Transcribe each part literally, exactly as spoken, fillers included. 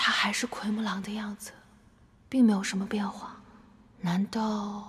他还是奎木狼的样子，并没有什么变化。难道？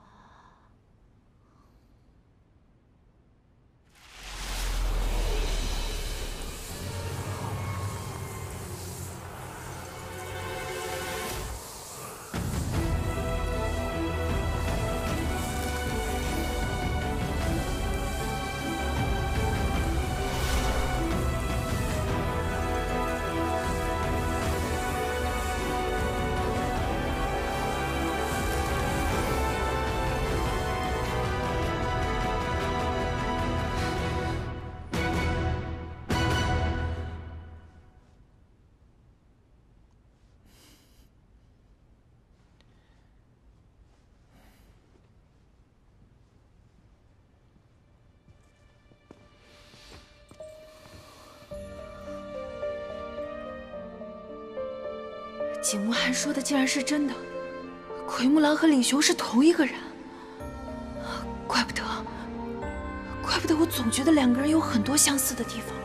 景木寒说的竟然是真的，奎木狼和李雄是同一个人，怪不得，怪不得我总觉得两个人有很多相似的地方。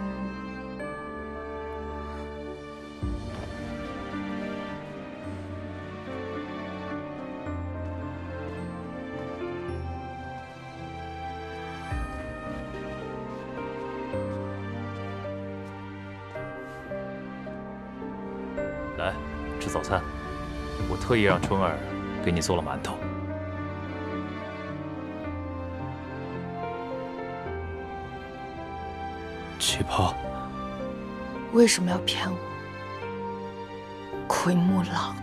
来，吃早餐。我特意让春儿给你做了馒头。 奇葩， 为什么要骗我？奎木狼，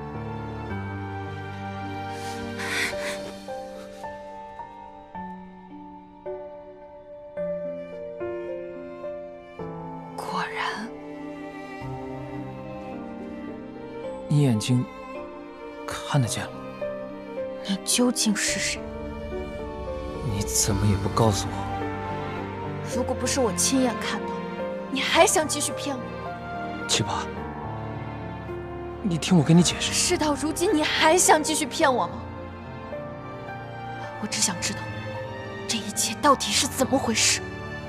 果然。 你眼睛看得见了？ 你究竟是谁？ 你怎么也不告诉我？ 如果不是我亲眼看到，你还想继续骗我？ 奇葩，你听我跟你解释。 事到如今，你还想继续骗我吗？我只想知道，这一切到底是怎么回事。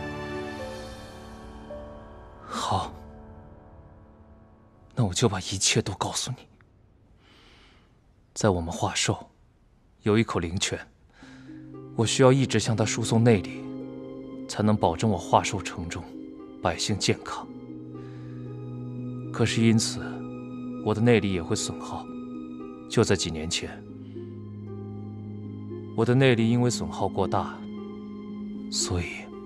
好。 那我就把一切都告诉你。在我们华兽，有一口灵泉，我需要一直向它输送内力，才能保证我华兽城中百姓健康。可是因此，我的内力也会损耗。就在几年前，我的内力因为损耗过大，所以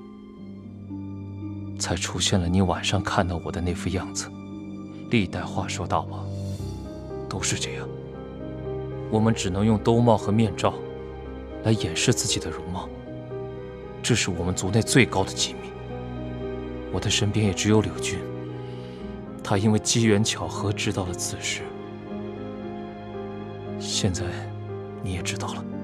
才出现了你晚上看到我的那副样子。 历代华兽大王都是这样，我们只能用兜帽和面罩来掩饰自己的容貌，这是我们族内最高的机密。我的身边也只有柳俊，他因为机缘巧合知道了此事。现在你也知道了。